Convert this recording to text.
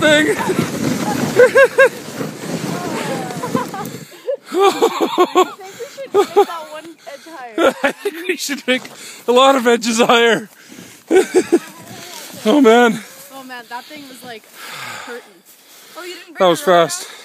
thing. I think we should make that one edge higher. I think we should make a lot of edges higher. Oh man. Oh man, that thing was like hurting. Oh, you didn't bring That was your rod fast. out?